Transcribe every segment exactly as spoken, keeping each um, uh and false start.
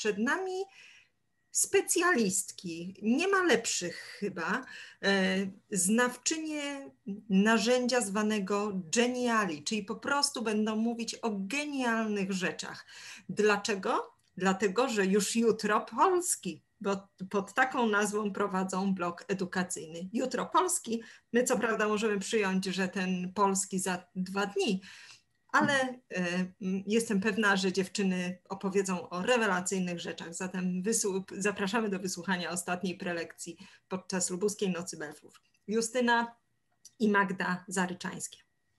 przed nami specjalistki, nie ma lepszych chyba, znawczynie narzędzia zwanego Geniali, czyli po prostu będą mówić o genialnych rzeczach. Dlaczego? Dlatego, że już jutro Polski, bo pod taką nazwą prowadzą blog edukacyjny. Jutro Polski, my co prawda możemy przyjąć, że ten Polski za dwa dni, ale y, jestem pewna, że dziewczyny opowiedzą o rewelacyjnych rzeczach. Zatem zapraszamy do wysłuchania ostatniej prelekcji podczas Lubuskiej Nocy Belfów. Justyna i Magda Zaryczańskie.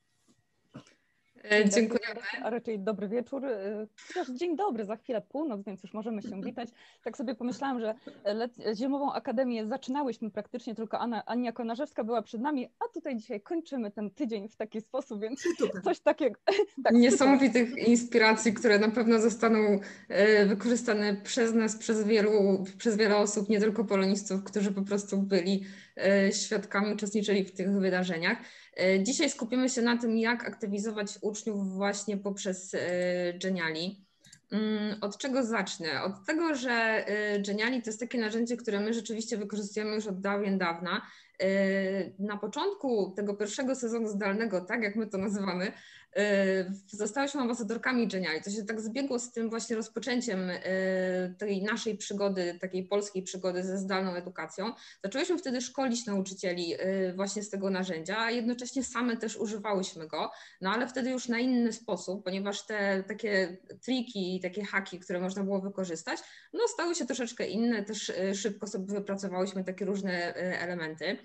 Dzień Dziękujemy. A raczej dobry wieczór. Chociaż dzień dobry, za chwilę północ, więc już możemy się witać. Tak sobie pomyślałam, że Zimową Akademię zaczynałyśmy praktycznie, tylko Anna, Ania Konarzewska była przed nami, a tutaj dzisiaj kończymy ten tydzień w taki sposób, więc coś takiego. Tak, niesamowitych super. Inspiracji, które na pewno zostaną wykorzystane przez nas, przez wielu, przez wiele osób, nie tylko polonistów, którzy po prostu byli świadkami, uczestniczyli w tych wydarzeniach. Dzisiaj skupimy się na tym, jak aktywizować uczniów właśnie poprzez Geniali. Od czego zacznę? Od tego, że Geniali to jest takie narzędzie, które my rzeczywiście wykorzystujemy już od dawien dawna. Na początku tego pierwszego sezonu zdalnego, tak jak my to nazywamy, zostałyśmy ambasadorkami Geniali. To się tak zbiegło z tym właśnie rozpoczęciem tej naszej przygody, takiej polskiej przygody ze zdalną edukacją. Zaczęłyśmy wtedy szkolić nauczycieli właśnie z tego narzędzia, a jednocześnie same też używałyśmy go, no ale wtedy już na inny sposób, ponieważ te takie triki i takie haki, które można było wykorzystać, no stały się troszeczkę inne, też szybko sobie wypracowałyśmy takie różne elementy.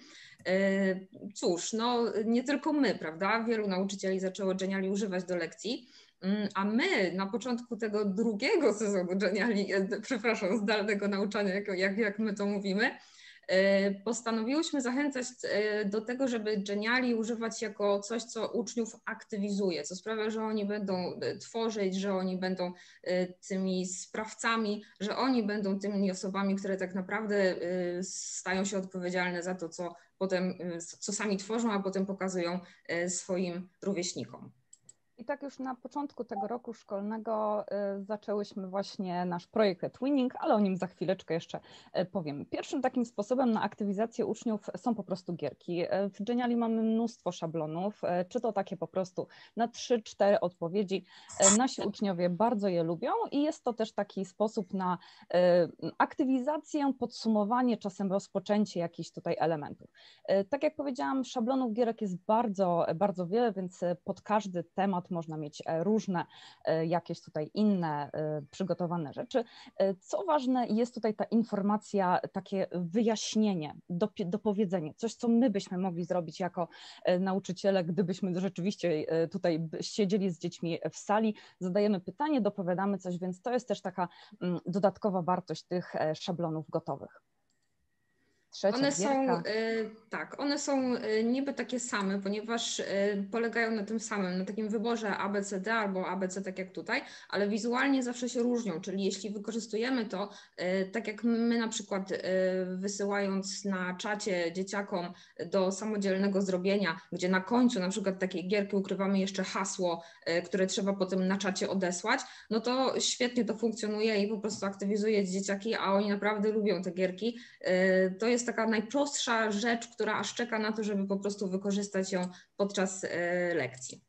Cóż, no nie tylko my, prawda? Wielu nauczycieli zaczęło Geniali używać do lekcji, a my na początku tego drugiego sezonu Geniali, przepraszam, zdalnego nauczania, jak, jak, jak my to mówimy, postanowiłyśmy zachęcać do tego, żeby Geniali używać jako coś, co uczniów aktywizuje, co sprawia, że oni będą tworzyć, że oni będą tymi sprawcami, że oni będą tymi osobami, które tak naprawdę stają się odpowiedzialne za to, co potem, co sami tworzą, a potem pokazują swoim rówieśnikom. I tak już na początku tego roku szkolnego y, zaczęłyśmy właśnie nasz projekt eTwinning, ale o nim za chwileczkę jeszcze y, powiem. Pierwszym takim sposobem na aktywizację uczniów są po prostu gierki. Y, w Geniali mamy mnóstwo szablonów, y, czy to takie po prostu na trzy cztery odpowiedzi. Y, nasi uczniowie bardzo je lubią i jest to też taki sposób na y, aktywizację, podsumowanie, czasem rozpoczęcie jakichś tutaj elementów. Y, tak jak powiedziałam, szablonów gierek jest bardzo, bardzo wiele, więc pod każdy temat można mieć różne jakieś tutaj inne przygotowane rzeczy. Co ważne, jest tutaj ta informacja, takie wyjaśnienie, dopowiedzenie, coś, co my byśmy mogli zrobić jako nauczyciele, gdybyśmy rzeczywiście tutaj siedzieli z dziećmi w sali, zadajemy pytanie, dopowiadamy coś, więc to jest też taka dodatkowa wartość tych szablonów gotowych. Trzecia one są, y, tak, one są y, niby takie same, ponieważ y, polegają na tym samym, na takim wyborze A B C D albo A B C, tak jak tutaj, ale wizualnie zawsze się różnią, czyli jeśli wykorzystujemy to, y, tak jak my na przykład y, wysyłając na czacie dzieciakom do samodzielnego zrobienia, gdzie na końcu na przykład takiej gierki ukrywamy jeszcze hasło, y, które trzeba potem na czacie odesłać, no to świetnie to funkcjonuje i po prostu aktywizuje dzieciaki, a oni naprawdę lubią te gierki. Y, to jest jest taka najprostsza rzecz, która aż czeka na to, żeby po prostu wykorzystać ją podczas lekcji.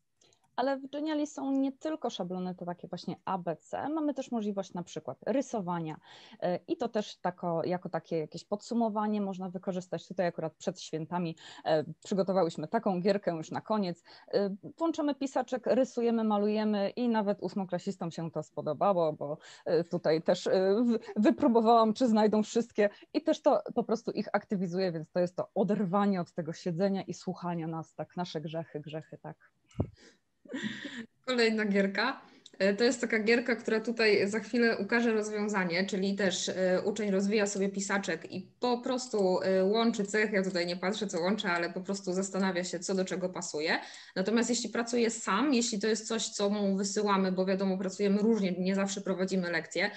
Ale w Geniali są nie tylko szablony, to takie właśnie A B C, mamy też możliwość na przykład rysowania i to też tako, jako takie jakieś podsumowanie można wykorzystać. Tutaj akurat przed świętami przygotowałyśmy taką gierkę już na koniec. Włączamy pisaczek, rysujemy, malujemy i nawet ósmoklasistom się to spodobało, bo tutaj też wypróbowałam, czy znajdą wszystkie i też to po prostu ich aktywizuje, więc to jest to oderwanie od tego siedzenia i słuchania nas, tak, nasze grzechy, grzechy, tak. Kolejna gierka. To jest taka gierka, która tutaj za chwilę ukaże rozwiązanie, czyli też uczeń rozwija sobie pisaczek i po prostu łączy cechy, ja tutaj nie patrzę co łączę, ale po prostu zastanawia się co do czego pasuje. Natomiast jeśli pracuje sam, jeśli to jest coś co mu wysyłamy, bo wiadomo pracujemy różnie, nie zawsze prowadzimy lekcje,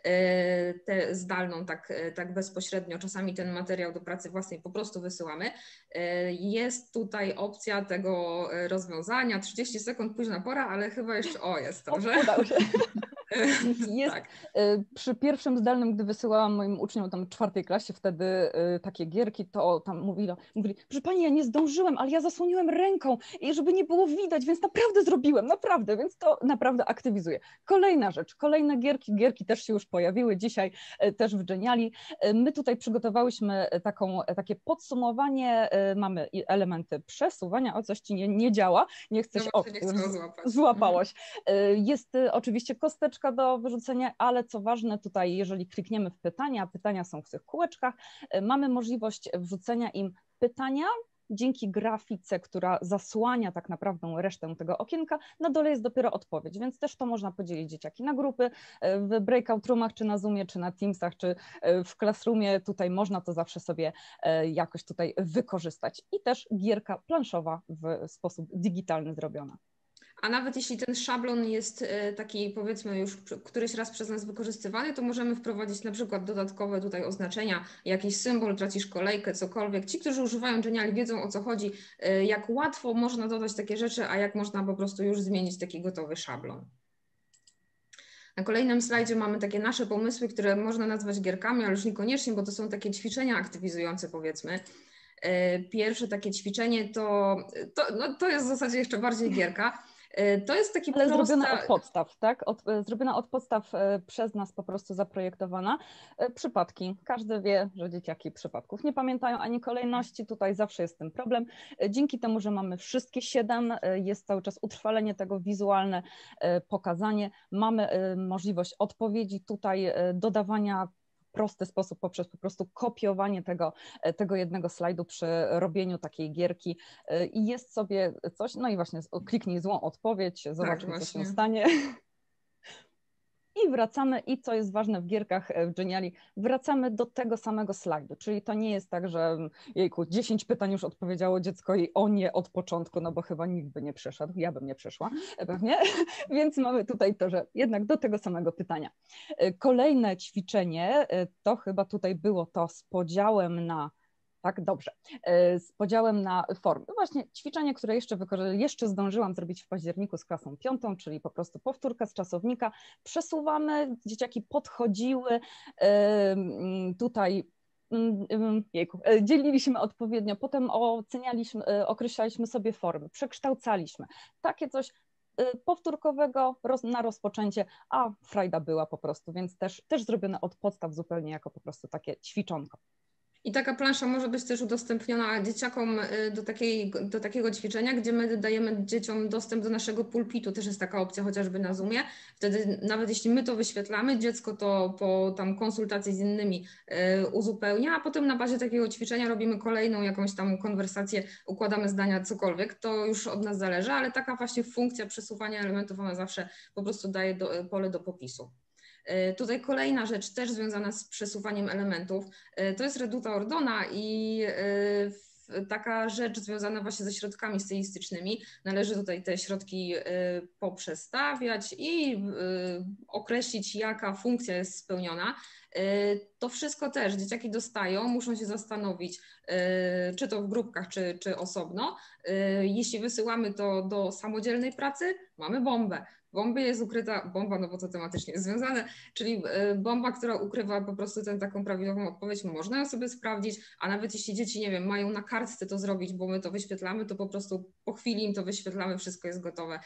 tę zdalną tak, tak bezpośrednio, czasami ten materiał do pracy własnej po prostu wysyłamy. Jest tutaj opcja tego rozwiązania, trzydzieści sekund, późna pora, ale chyba jeszcze, o jest dobrze. Udało się. Jest Tak. przy pierwszym zdalnym, gdy wysyłałam moim uczniom tam w czwartej klasie wtedy takie gierki, to tam mówili, mówili, proszę pani, ja nie zdążyłem, ale ja zasłoniłem ręką i żeby nie było widać, więc naprawdę zrobiłem, naprawdę, więc to naprawdę aktywizuje. Kolejna rzecz, kolejne gierki, gierki też się już pojawiły dzisiaj, też w Geniali. My tutaj przygotowałyśmy taką, takie podsumowanie, mamy elementy przesuwania, o coś ci nie, nie działa, nie chcesz, No o, nie chcę złapać. złapałaś. Jest oczywiście kosteczka do wyrzucenia, ale co ważne tutaj, jeżeli klikniemy w pytania, pytania są w tych kółeczkach, mamy możliwość wrzucenia im pytania. Dzięki grafice, która zasłania tak naprawdę resztę tego okienka, na dole jest dopiero odpowiedź, więc też to można podzielić dzieciaki na grupy, w breakout roomach, czy na Zoomie, czy na Teamsach, czy w Classroomie, tutaj można to zawsze sobie jakoś tutaj wykorzystać. I też gierka planszowa w sposób digitalny zrobiona. A nawet jeśli ten szablon jest taki, powiedzmy, już któryś raz przez nas wykorzystywany, to możemy wprowadzić na przykład dodatkowe tutaj oznaczenia, jakiś symbol, tracisz kolejkę, cokolwiek. Ci, którzy używają Geniali, wiedzą, o co chodzi, jak łatwo można dodać takie rzeczy, a jak można po prostu już zmienić taki gotowy szablon. Na kolejnym slajdzie mamy takie nasze pomysły, które można nazwać gierkami, ale już niekoniecznie, bo to są takie ćwiczenia aktywizujące, powiedzmy. Pierwsze takie ćwiczenie to, to, no, to jest w zasadzie jeszcze bardziej gierka. To jest taki Ale prosta... zrobiona od podstaw, tak? Od, zrobiona od podstaw przez nas po prostu zaprojektowana. Przypadki. Każdy wie, że dzieciaki przypadków nie pamiętają ani kolejności. Tutaj zawsze jest ten problem. Dzięki temu, że mamy wszystkie siedem, jest cały czas utrwalenie tego, wizualne pokazanie. Mamy możliwość odpowiedzi tutaj, dodawania prosty sposób poprzez po prostu kopiowanie tego, tego jednego slajdu przy robieniu takiej gierki i jest sobie coś, no i właśnie kliknij złą odpowiedź, zobaczmy, tak, co się stanie. I wracamy, i co jest ważne w gierkach w Geniali, wracamy do tego samego slajdu, czyli to nie jest tak, że jejku, dziesięć pytań już odpowiedziało dziecko i o nie od początku, no bo chyba nikt by nie przeszedł, ja bym nie przeszła pewnie, więc mamy tutaj to, że jednak do tego samego pytania. Kolejne ćwiczenie, to chyba tutaj było to z podziałem na Tak, dobrze. Z podziałem na formy. Właśnie ćwiczenie, które jeszcze, jeszcze zdążyłam zrobić w październiku z klasą piątą, czyli po prostu powtórka z czasownika. Przesuwamy, dzieciaki podchodziły tutaj, jejku, dzieliliśmy odpowiednio, potem ocenialiśmy, określaliśmy sobie formy, przekształcaliśmy. Takie coś powtórkowego na rozpoczęcie, a frajda była po prostu, więc też, też zrobione od podstaw zupełnie jako po prostu takie ćwiczonko. I taka plansza może być też udostępniona dzieciakom do, takiej, do takiego ćwiczenia, gdzie my dajemy dzieciom dostęp do naszego pulpitu, też jest taka opcja chociażby na Zoomie. Wtedy nawet jeśli my to wyświetlamy, dziecko to po tam konsultacji z innymi uzupełnia, a potem na bazie takiego ćwiczenia robimy kolejną jakąś tam konwersację, układamy zdania, cokolwiek. To już od nas zależy, ale taka właśnie funkcja przesuwania elementów, ona zawsze po prostu daje do, pole do popisu. Tutaj kolejna rzecz też związana z przesuwaniem elementów, to jest reduta Ordona i taka rzecz związana właśnie ze środkami stylistycznymi. Należy tutaj te środki poprzestawiać i określić, jaka funkcja jest spełniona. To wszystko też dzieciaki dostają, muszą się zastanowić, czy to w grupkach, czy, czy osobno. Jeśli wysyłamy to do samodzielnej pracy, mamy bombę. W bombie jest ukryta bomba, no bo to tematycznie jest związane, czyli bomba, która ukrywa po prostu tę taką prawidłową odpowiedź. Można ją sobie sprawdzić, a nawet jeśli dzieci, nie wiem, mają na kartce to zrobić, bo my to wyświetlamy, to po prostu po chwili im to wyświetlamy, wszystko jest gotowe.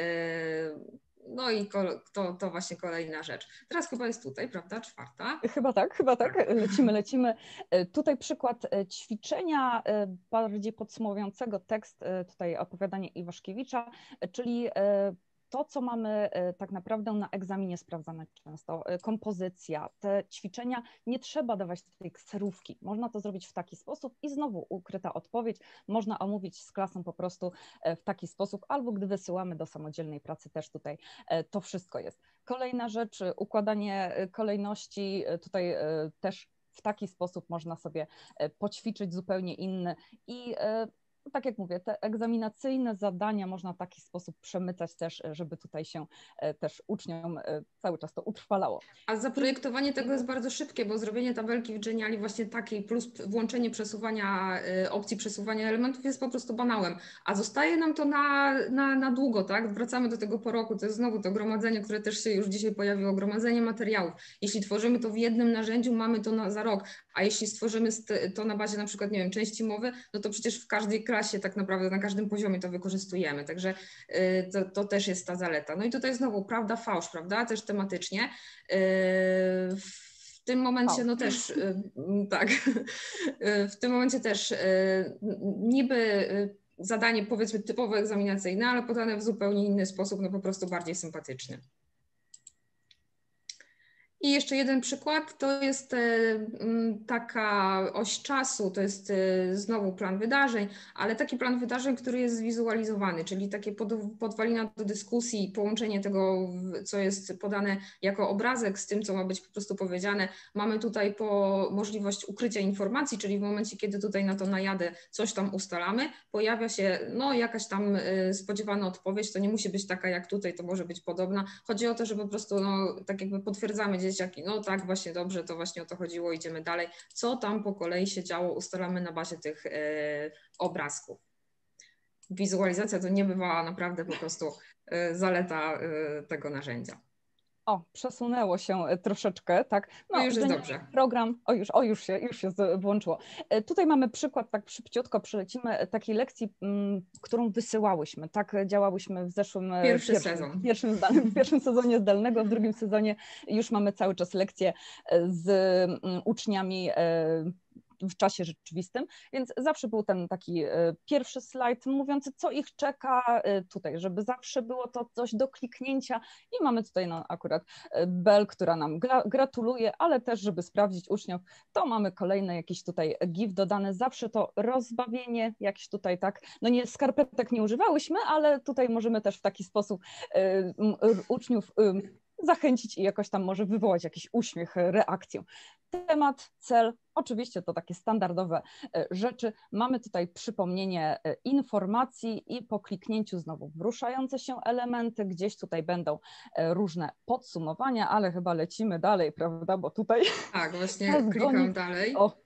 No i to, to właśnie kolejna rzecz. Teraz chyba jest tutaj, prawda? Czwarta. Chyba tak, chyba tak. Lecimy, lecimy. Tutaj przykład ćwiczenia bardziej podsumowującego tekst, tutaj opowiadanie Iwaszkiewicza, czyli to, co mamy tak naprawdę na egzaminie sprawdzane często, kompozycja, te ćwiczenia, nie trzeba dawać tej kserówki. Można to zrobić w taki sposób i znowu ukryta odpowiedź. Można omówić z klasą po prostu w taki sposób, albo gdy wysyłamy do samodzielnej pracy też tutaj to wszystko jest. Kolejna rzecz, układanie kolejności, tutaj też w taki sposób można sobie poćwiczyć zupełnie inny i tak jak mówię, te egzaminacyjne zadania można w taki sposób przemycać też, żeby tutaj się też uczniom cały czas to utrwalało. A zaprojektowanie tego jest bardzo szybkie, bo zrobienie tabelki w Geniali właśnie takiej plus włączenie przesuwania, opcji przesuwania elementów jest po prostu banałem, a zostaje nam to na, na, na długo, tak? Wracamy do tego po roku, to jest znowu to gromadzenie, które też się już dzisiaj pojawiło, gromadzenie materiałów. Jeśli tworzymy to w jednym narzędziu, mamy to na, za rok, a jeśli stworzymy to na bazie na przykład, nie wiem, części mowy, no to przecież w każdej klasie tak naprawdę, na każdym poziomie to wykorzystujemy, także to, to też jest ta zaleta. No i tutaj znowu prawda, fałsz, prawda, też tematycznie. W tym momencie no też, tak, w tym momencie też niby zadanie powiedzmy typowo egzaminacyjne, ale podane w zupełnie inny sposób, no po prostu bardziej sympatyczny. I jeszcze jeden przykład, to jest taka oś czasu, to jest znowu plan wydarzeń, ale taki plan wydarzeń, który jest zwizualizowany, czyli takie podwalina do dyskusji, połączenie tego, co jest podane jako obrazek z tym, co ma być po prostu powiedziane. Mamy tutaj po możliwość ukrycia informacji, czyli w momencie, kiedy tutaj na to najadę, coś tam ustalamy, pojawia się no, jakaś tam spodziewana odpowiedź, to nie musi być taka jak tutaj, to może być podobna. Chodzi o to, że po prostu no, tak jakby potwierdzamy dzieciaki, no tak, właśnie dobrze, to właśnie o to chodziło, idziemy dalej. Co tam po kolei się działo, ustalamy na bazie tych e, obrazków. Wizualizacja to nie bywała naprawdę po prostu e, zaleta e, tego narzędzia. O, przesunęło się troszeczkę, tak. No, no już jest dobrze. Program, o już, o już się, już się włączyło. Tutaj mamy przykład, tak szybciutko przylecimy, takiej lekcji, m, którą wysyłałyśmy, tak działałyśmy w zeszłym Pierwszy pierwszym, sezon. Pierwszym, zdalnym, w pierwszym sezonie zdalnego, w drugim sezonie już mamy cały czas lekcje z m, uczniami w czasie rzeczywistym, więc zawsze był ten taki pierwszy slajd mówiący, co ich czeka tutaj, żeby zawsze było to coś do kliknięcia i mamy tutaj no, akurat Bel, która nam gra, gratuluje, ale też, żeby sprawdzić uczniów, to mamy kolejny jakiś tutaj gif dodany, zawsze to rozbawienie, jakieś tutaj tak, no nie, skarpetek nie używałyśmy, ale tutaj możemy też w taki sposób y, uczniów y, zachęcić i jakoś tam może wywołać jakiś uśmiech, reakcję. Temat, cel, oczywiście to takie standardowe rzeczy. Mamy tutaj przypomnienie informacji i po kliknięciu znowu w ruszające się elementy, gdzieś tutaj będą różne podsumowania, ale chyba lecimy dalej, prawda, bo tutaj... Tak, właśnie klikam dalej. O.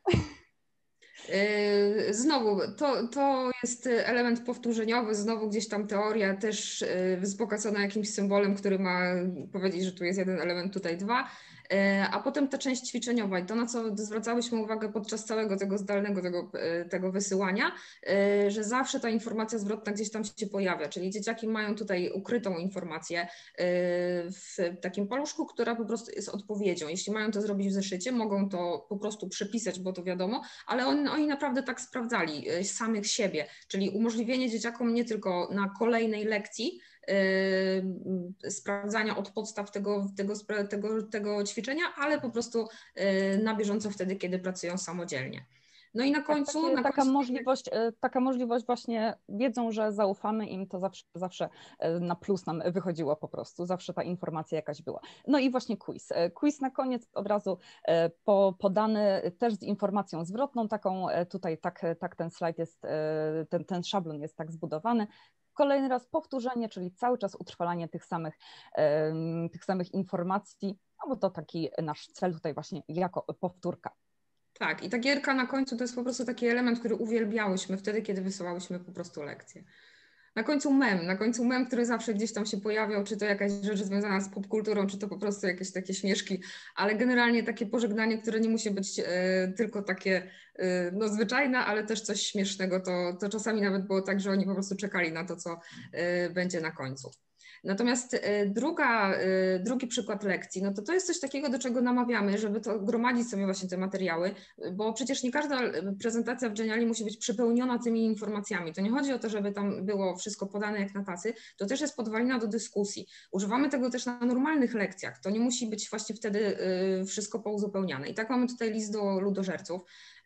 Znowu, to, to jest element powtórzeniowy, znowu gdzieś tam teoria też wzbogacona jakimś symbolem, który ma powiedzieć, że tu jest jeden element, tutaj dwa. A potem ta część ćwiczeniowa i to, na co zwracałyśmy uwagę podczas całego tego zdalnego tego, tego wysyłania, że zawsze ta informacja zwrotna gdzieś tam się pojawia, czyli dzieciaki mają tutaj ukrytą informację w takim paluszku, która po prostu jest odpowiedzią. Jeśli mają to zrobić w zeszycie, mogą to po prostu przepisać, bo to wiadomo, ale oni, oni naprawdę tak sprawdzali samych siebie, czyli umożliwienie dzieciakom nie tylko na kolejnej lekcji Yy, sprawdzania od podstaw tego, tego, tego, tego ćwiczenia, ale po prostu yy, na bieżąco wtedy, kiedy pracują samodzielnie. No i na końcu... Tak, takie, na taka, końcu... Możliwość, taka możliwość właśnie, wiedzą, że zaufamy im, to zawsze, zawsze na plus nam wychodziło po prostu, zawsze ta informacja jakaś była. No i właśnie quiz. Quiz na koniec od razu po, podany też z informacją zwrotną, taką tutaj tak, tak ten slajd jest, ten, ten szablon jest tak zbudowany. Kolejny raz powtórzenie, czyli cały czas utrwalanie tych samych, tych samych informacji, no bo to taki nasz cel tutaj właśnie jako powtórka. Tak, i ta gierka na końcu to jest po prostu taki element, który uwielbiałyśmy wtedy, kiedy wysyłałyśmy po prostu lekcje. Na końcu mem, na końcu mem, który zawsze gdzieś tam się pojawiał, czy to jakaś rzecz związana z popkulturą, czy to po prostu jakieś takie śmieszki, ale generalnie takie pożegnanie, które nie musi być e, tylko takie e, no, zwyczajne, ale też coś śmiesznego, to, to czasami nawet było tak, że oni po prostu czekali na to, co e, będzie na końcu. Natomiast druga, drugi przykład lekcji, no to to jest coś takiego, do czego namawiamy, żeby to gromadzić sobie właśnie te materiały, bo przecież nie każda prezentacja w Geniali musi być przepełniona tymi informacjami. To nie chodzi o to, żeby tam było wszystko podane jak na tacy, to też jest podwalina do dyskusji. Używamy tego też na normalnych lekcjach, to nie musi być właśnie wtedy wszystko pouzupełniane. I tak mamy tutaj list do ludożerców.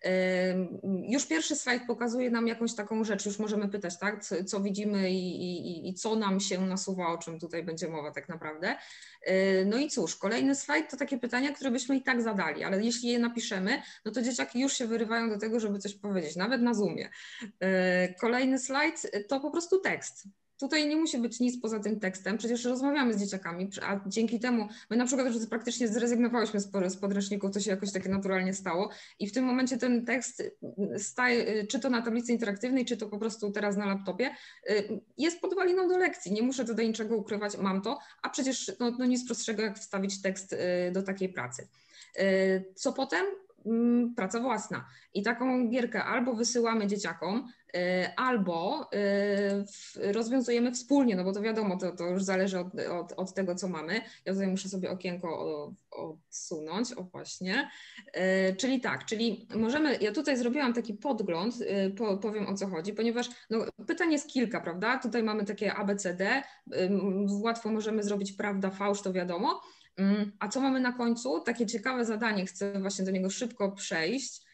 Już pierwszy slajd pokazuje nam jakąś taką rzecz, już możemy pytać, tak, co, co widzimy i, i, i co nam się nasuwa, o czym tutaj będzie mowa tak naprawdę. No i cóż, kolejny slajd to takie pytania, które byśmy i tak zadali, ale jeśli je napiszemy, no to dzieciaki już się wyrywają do tego, żeby coś powiedzieć, nawet na Zoomie. Kolejny slajd to po prostu tekst. Tutaj nie musi być nic poza tym tekstem, przecież rozmawiamy z dzieciakami, a dzięki temu my na przykład już praktycznie zrezygnowałyśmy z podręczników, to się jakoś takie naturalnie stało i w tym momencie ten tekst staje, czy to na tablicy interaktywnej, czy to po prostu teraz na laptopie, jest podwaliną do lekcji, nie muszę tutaj niczego ukrywać, mam to, a przecież no, no nic prostszego jak wstawić tekst do takiej pracy. Co potem? Praca własna. I taką gierkę albo wysyłamy dzieciakom, albo rozwiązujemy wspólnie, no bo to wiadomo, to, to już zależy od, od, od tego, co mamy. Ja tutaj muszę sobie okienko odsunąć, o właśnie. Czyli tak, czyli możemy, ja tutaj zrobiłam taki podgląd, powiem o co chodzi, ponieważ no, pytań jest kilka, prawda? Tutaj mamy takie A, B, C, D, łatwo możemy zrobić prawda, fałsz, to wiadomo. A co mamy na końcu? Takie ciekawe zadanie, chcę właśnie do niego szybko przejść.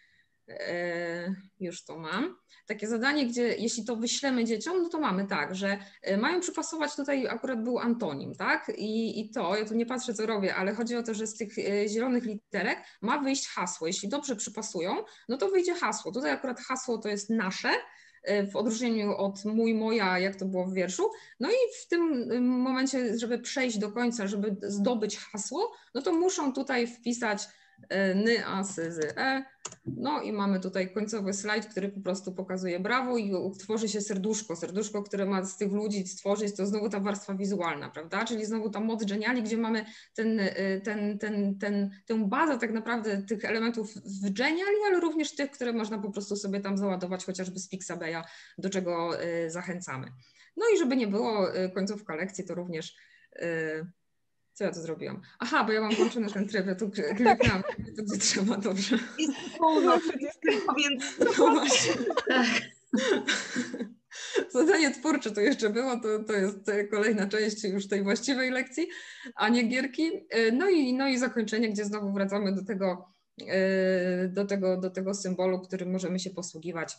Już to mam. Takie zadanie, gdzie jeśli to wyślemy dzieciom, no to mamy tak, że mają przypasować, tutaj akurat był antonim, tak? I, i to, ja tu nie patrzę co robię, ale chodzi o to, że z tych zielonych literek ma wyjść hasło. Jeśli dobrze przypasują, no to wyjdzie hasło. Tutaj akurat hasło to jest nasze, w odróżnieniu od mój, moja, jak to było w wierszu. No i w tym momencie, żeby przejść do końca, żeby zdobyć hasło, no to muszą tutaj wpisać ny, a, sy, zy, e. No i mamy tutaj końcowy slajd, który po prostu pokazuje brawo i tworzy się serduszko. Serduszko, które ma z tych ludzi stworzyć, to znowu ta warstwa wizualna, prawda? Czyli znowu ta moc Geniali, gdzie mamy ten, ten, ten, ten, tę bazę tak naprawdę tych elementów w Geniali, ale również tych, które można po prostu sobie tam załadować, chociażby z Pixabeya, do czego zachęcamy. No i żeby nie było końcówka lekcji, to również... Co ja tu zrobiłam? Aha, bo ja mam włączony ten tryb, ja tu kliknęłam, to gdzie trzeba, dobrze. Jest północ, więc no właśnie. Tak. Zadanie twórcze to jeszcze było, to, to jest kolejna część już tej właściwej lekcji, a nie gierki. No i, no i zakończenie, gdzie znowu wracamy do tego, do tego, do tego symbolu, którym możemy się posługiwać,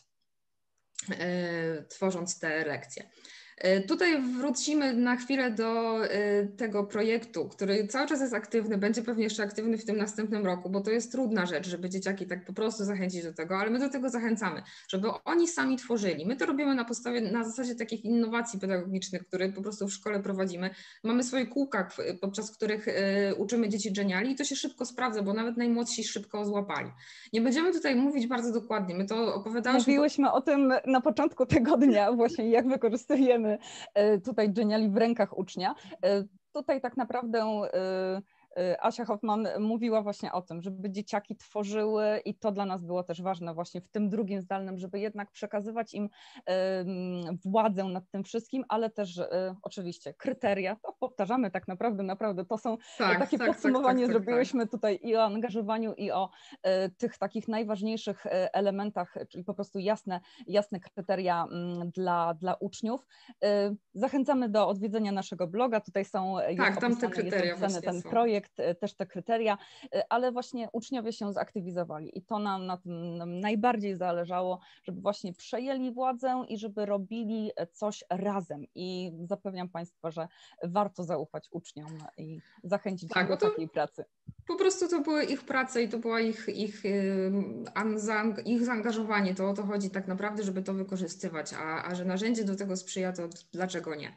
tworząc te lekcje. Tutaj wrócimy na chwilę do tego projektu, który cały czas jest aktywny, będzie pewnie jeszcze aktywny w tym następnym roku, bo to jest trudna rzecz, żeby dzieciaki tak po prostu zachęcić do tego, ale my do tego zachęcamy, żeby oni sami tworzyli. My to robimy na podstawie, na zasadzie takich innowacji pedagogicznych, które po prostu w szkole prowadzimy. Mamy swoje kółka, podczas których uczymy dzieci Geniali i to się szybko sprawdza, bo nawet najmłodsi szybko złapali. Nie będziemy tutaj mówić bardzo dokładnie, my to opowiadałyśmy... Mówiłyśmy o tym na początku tego dnia właśnie, jak wykorzystujemy tutaj Geniali w rękach ucznia. Tutaj tak naprawdę Asia Hoffman mówiła właśnie o tym, żeby dzieciaki tworzyły i to dla nas było też ważne właśnie w tym drugim zdalnym, żeby jednak przekazywać im władzę nad tym wszystkim, ale też oczywiście kryteria, to powtarzamy tak naprawdę, naprawdę to są tak, takie tak, podsumowanie, tak, tak, zrobiłyśmy tak. tutaj i o angażowaniu i o tych takich najważniejszych elementach, czyli po prostu jasne, jasne kryteria dla, dla uczniów. Zachęcamy do odwiedzenia naszego bloga, tutaj są tak, tam te kryteria jest opisany ten są. projekt, też te kryteria, ale właśnie uczniowie się zaktywizowali i to nam na tym nam najbardziej zależało, żeby właśnie przejęli władzę i żeby robili coś razem i zapewniam Państwa, że warto zaufać uczniom i zachęcić tak, do takiej pracy. Po prostu to były ich prace i to było ich, ich, ich zaangażowanie, to o to chodzi tak naprawdę, żeby to wykorzystywać, a, a że narzędzie do tego sprzyja, to dlaczego nie?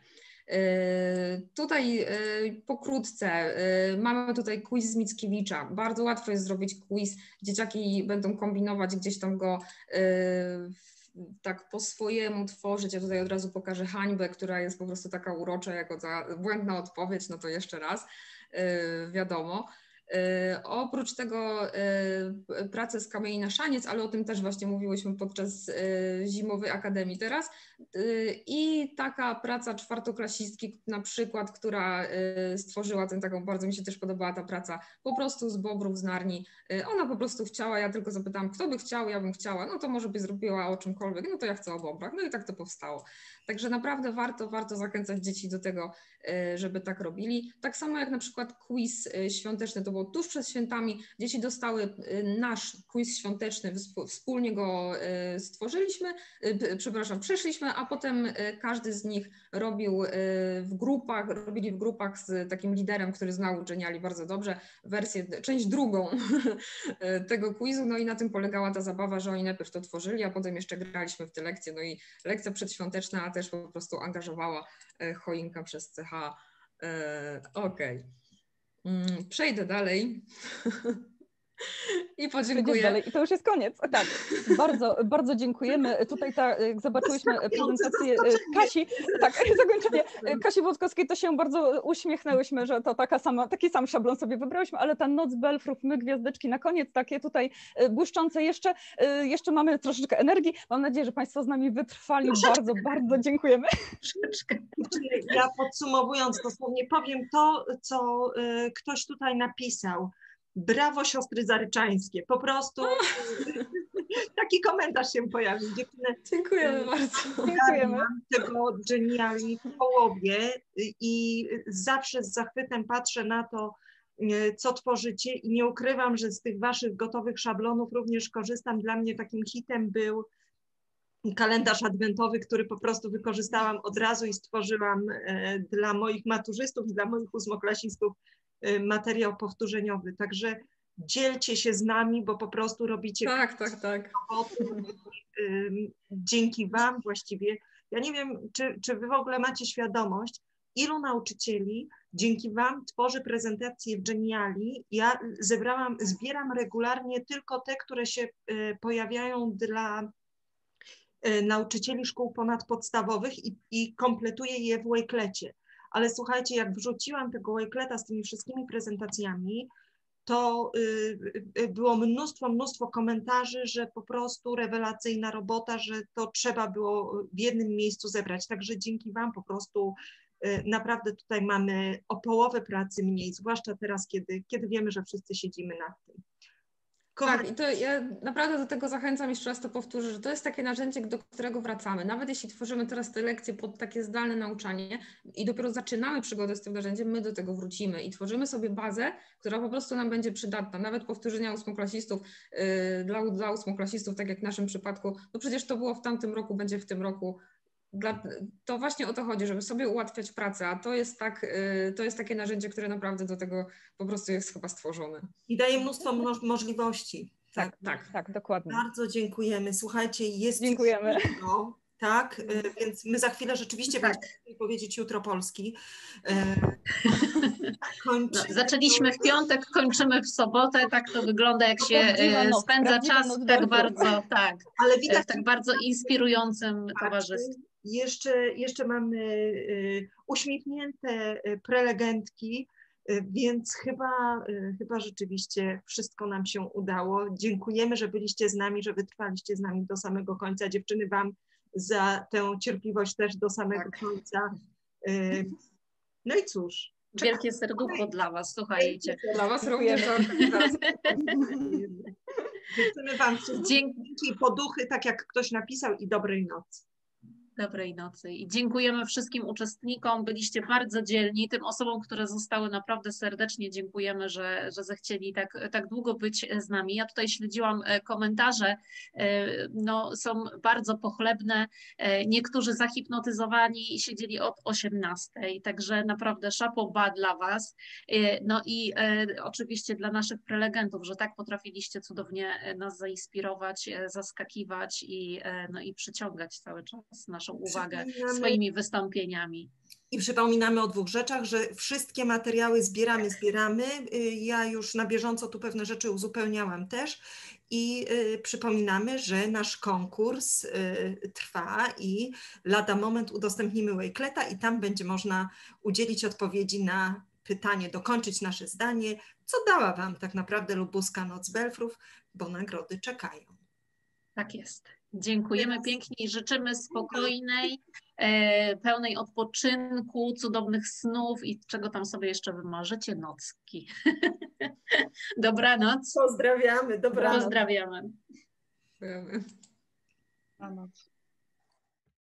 Tutaj pokrótce mamy tutaj quiz z Mickiewicza. Bardzo łatwo jest zrobić quiz. Dzieciaki będą kombinować, gdzieś tam go tak po swojemu tworzyć. Ja tutaj od razu pokażę hańbę, która jest po prostu taka urocza jako ta błędna odpowiedź, no to jeszcze raz wiadomo. Oprócz tego pracę z kamieni na szaniec, ale o tym też właśnie mówiłyśmy podczas zimowej akademii teraz i taka praca czwartoklasistki na przykład, która stworzyła tę taką, bardzo mi się też podobała ta praca, po prostu z Bobrów z Narni. Ona po prostu chciała, ja tylko zapytałam, kto by chciał, ja bym chciała, no to może by zrobiła o czymkolwiek, no to ja chcę o Bobrach, no i tak to powstało. Także naprawdę warto, warto zachęcać dzieci do tego, żeby tak robili. Tak samo jak na przykład quiz świąteczny, to było tuż przed świętami. Dzieci dostały nasz quiz świąteczny, wspólnie go stworzyliśmy, przepraszam, przeszliśmy, a potem każdy z nich robił w grupach, robili w grupach z takim liderem, który znał Geniali bardzo dobrze, wersję, część drugą tego quizu, no i na tym polegała ta zabawa, że oni najpierw to tworzyli, a potem jeszcze graliśmy w te lekcje, no i lekcja przedświąteczna też po prostu angażowała choinka przez C H. Okej. Okay. Przejdę dalej. I podziękuję. Dalej. I to już jest koniec. Tak, bardzo, bardzo dziękujemy. Tutaj ta, jak zobaczyłyśmy prezentację Kasi, tak, zakończenie Kasi Włoskowskiej, to się bardzo uśmiechnęłyśmy, że to taka sama, taki sam szablon sobie wybrałyśmy, ale ta Noc Belfrów, my gwiazdeczki na koniec, takie tutaj błyszczące jeszcze, jeszcze mamy troszeczkę energii. Mam nadzieję, że Państwo z nami wytrwali. Bardzo, bardzo dziękujemy. Ja podsumowując dosłownie powiem to, co ktoś tutaj napisał. Brawo siostry zaryczańskie, po prostu taki komentarz się pojawił. Dziewczyny, dziękujemy bardzo. Dziękujemy. Tego Geniali w połowie i zawsze z zachwytem patrzę na to, co tworzycie i nie ukrywam, że z tych waszych gotowych szablonów również korzystam. Dla mnie takim hitem był kalendarz adwentowy, który po prostu wykorzystałam od razu i stworzyłam dla moich maturzystów i dla moich ósmoklasistów materiał powtórzeniowy. Także dzielcie się z nami, bo po prostu robicie... Tak, tak, tak. Dzięki wam właściwie. Ja nie wiem, czy, czy wy w ogóle macie świadomość, ilu nauczycieli dzięki wam tworzy prezentacje w Geniali. Ja zebrałam, zbieram regularnie tylko te, które się pojawiają dla nauczycieli szkół ponadpodstawowych i, i kompletuję je w Wakeletcie. Ale słuchajcie, jak wrzuciłam tego Wakeleta z tymi wszystkimi prezentacjami, to y, było mnóstwo, mnóstwo komentarzy, że po prostu rewelacyjna robota, że to trzeba było w jednym miejscu zebrać. Także dzięki wam po prostu y, naprawdę tutaj mamy o połowę pracy mniej, zwłaszcza teraz, kiedy, kiedy wiemy, że wszyscy siedzimy nad tym. Kochani. Tak, i to ja naprawdę do tego zachęcam, jeszcze raz to powtórzę, że to jest takie narzędzie, do którego wracamy. Nawet jeśli tworzymy teraz te lekcje pod takie zdalne nauczanie i dopiero zaczynamy przygodę z tym narzędziem, my do tego wrócimy i tworzymy sobie bazę, która po prostu nam będzie przydatna. Nawet powtórzenia ósmoklasistów, yy, dla, dla ósmoklasistów, tak jak w naszym przypadku, no przecież to było w tamtym roku, będzie w tym roku. Dla, to właśnie o to chodzi, żeby sobie ułatwiać pracę, a to jest, tak, to jest takie narzędzie, które naprawdę do tego po prostu jest chyba stworzone. I daje mnóstwo mo możliwości. Tak, tak, tak, tak, dokładnie. Bardzo dziękujemy. Słuchajcie, jest dziękujemy. Jutro, tak, więc my za chwilę rzeczywiście tak. będziemy powiedzieć jutro Polski. No, zaczęliśmy w piątek, kończymy w sobotę, tak to wygląda, jak się noc, spędza czas tak bardzo, tak, Ale widać, w tak bardzo inspirującym tak, towarzystwie. Jeszcze, jeszcze mamy y, uśmiechnięte prelegentki, y, więc chyba, y, chyba rzeczywiście wszystko nam się udało. Dziękujemy, że byliście z nami, że wytrwaliście z nami do samego końca. Dziewczyny, wam za tę cierpliwość też do samego tak. końca. Y, no i cóż. Wielkie serducho dla was, słuchajcie. Dla was również. Życzymy wam dzięki poduchy, tak jak ktoś napisał, i dobrej nocy. Dobrej nocy i dziękujemy wszystkim uczestnikom, byliście bardzo dzielni, tym osobom, które zostały, naprawdę serdecznie dziękujemy, że, że zechcieli tak, tak długo być z nami. Ja tutaj śledziłam komentarze, no, są bardzo pochlebne, niektórzy zahipnotyzowani siedzieli od osiemnastej, także naprawdę chapeau bas dla was, no i oczywiście dla naszych prelegentów, że tak potrafiliście cudownie nas zainspirować, zaskakiwać i, no, i przyciągać cały czas naszą uwagę swoimi wystąpieniami. I przypominamy o dwóch rzeczach, że wszystkie materiały zbieramy, zbieramy. Ja już na bieżąco tu pewne rzeczy uzupełniałam też i y, przypominamy, że nasz konkurs y, trwa i lada moment udostępnimy Wakeleta i tam będzie można udzielić odpowiedzi na pytanie, dokończyć nasze zdanie, co dała wam tak naprawdę lubuska Noc Belfrów, bo nagrody czekają. Tak jest. Dziękujemy pięknie i życzymy spokojnej, e, pełnej odpoczynku, cudownych snów i czego tam sobie jeszcze wymarzycie, nocki. Dobranoc. Pozdrawiamy. Dobranoc. Pozdrawiamy. Pozdrawiamy. Dobranoc.